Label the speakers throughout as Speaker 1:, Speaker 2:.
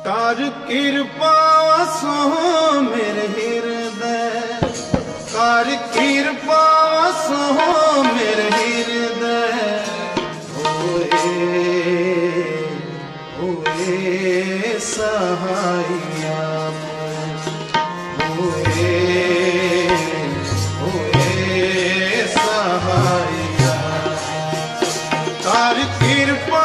Speaker 1: कर कृपा सो मेरे हृदय, कर कृपा सो मेरे हृदय, होए सहाइया, होए सहाइया। कर कृपा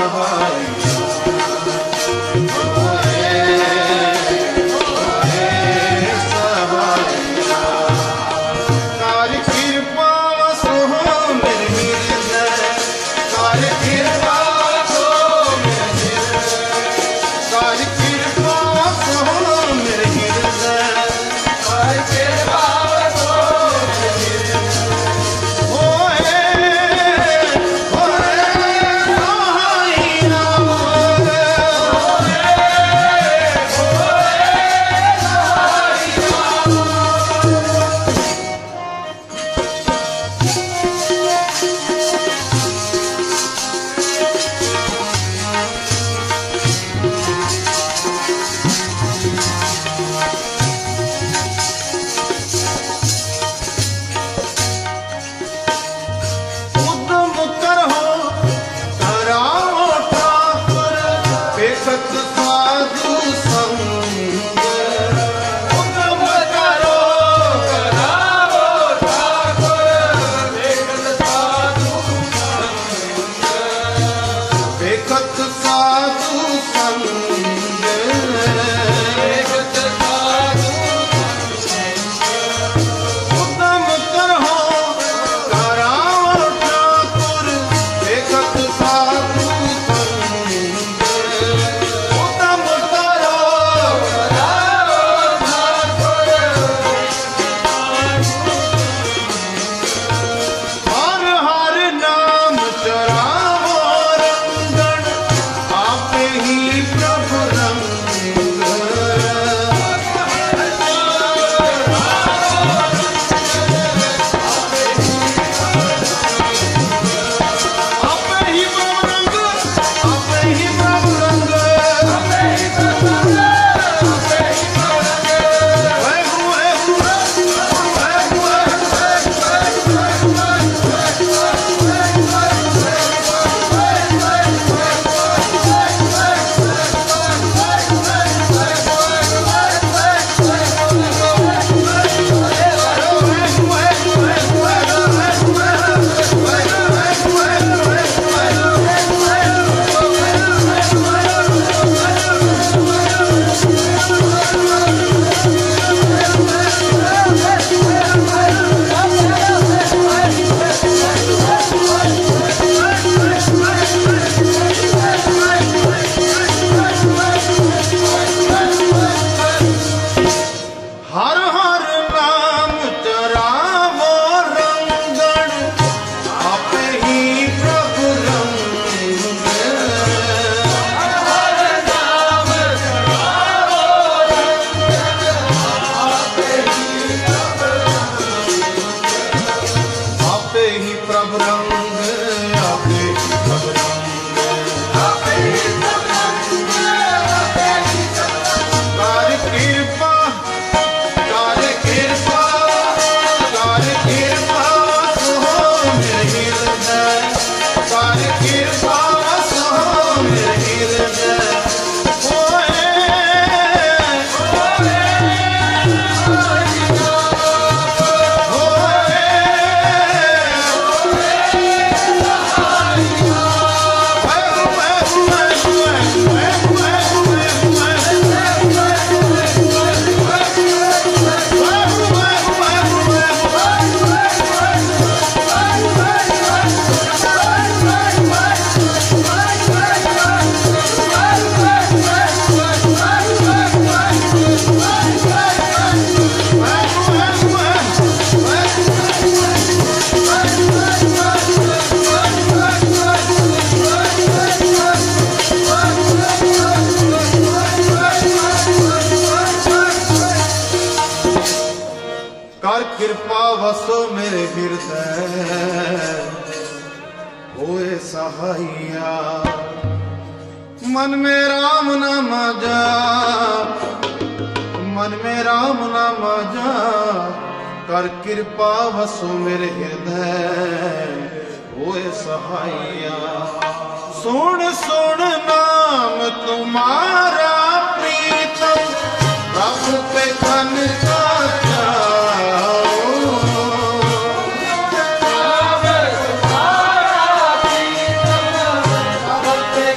Speaker 1: सहाइया वसो मेरे हृदय होए सहाइया। मन में राम नाम जाप, मन में राम नाम जाप, कर कृपा वसो मेरे हृदय होए सहाइया। सुन सुन नाम तुम्हारा प्रीतम, प्रभु पे खन का
Speaker 2: प्रभु पे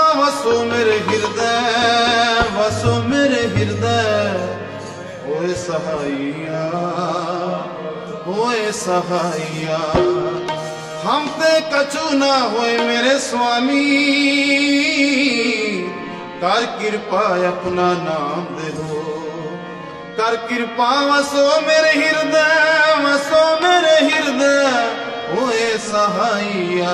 Speaker 1: वसो मेरे हृदय, वसो मेरे हृदय। होए सहाइया, होए सहाइया। हम ते कछु ना होए मेरे स्वामी, कर कृपा अपना नाम दे दो। कर कृपा वसो मेरे हृदय, वसो मेरे हृदय। होए सहाइया,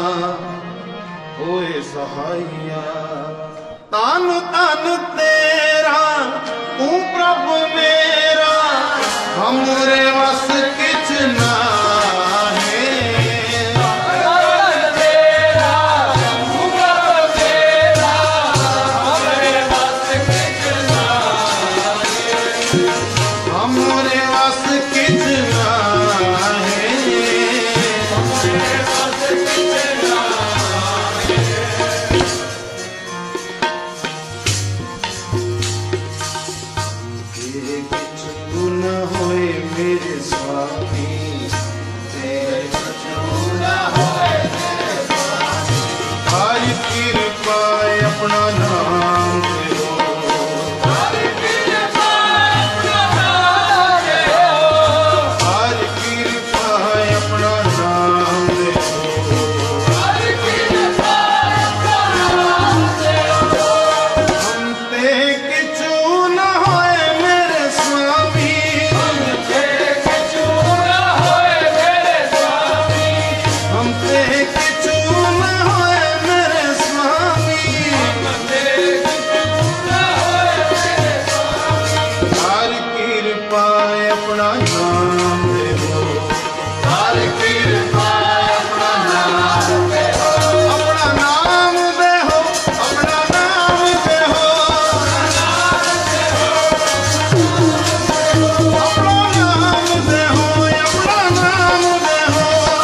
Speaker 1: होए सहाइया। तन तन तेरा तू प्रभु मेरा, हमरे वस किछ ना है। हमरे वस किछ ना है। कछु न होए मेरे स्वामी, तेरे कछु न होए मेरे स्वामी। हरि कृपा अपना नाम दे दो। हरि कृपा अपना नाम दे दो। हरि कृपा अपना नाम दे दो। हरि कृपा अपना नाम दे दो। हम ते किछु न होए मेरे स्वामी, हम ते किछु न होए मेरे स्वामी। हम ते किछु न होए मेरे स्वामी, हम ते किछु न होए मेरे स्वामी। हरि कृपा अपना नाम दे दो। हरि कृपा अपना नाम दे दो। अपना नाम दे हो, अपना नाम दे हो। अपना नाम दे हो, अपना नाम दे हो। अपना नाम दे हो।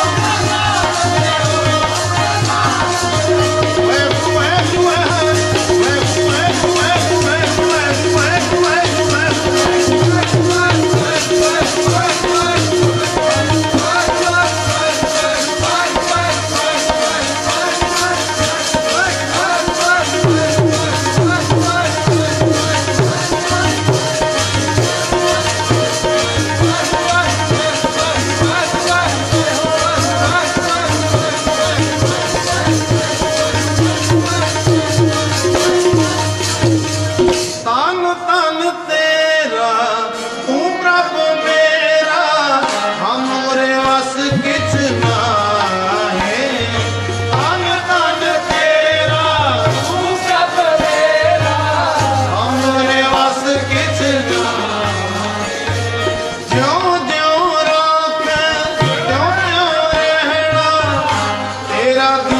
Speaker 1: तन तन तेरा तू प्रभु मेरा, हमरे वस किछ ना है। तन तन तेरा तू प्रभु मेरा, हमरे वस किछ ना है। ज्यों ज्यों राखे त्यों त्यों रहना, तेरा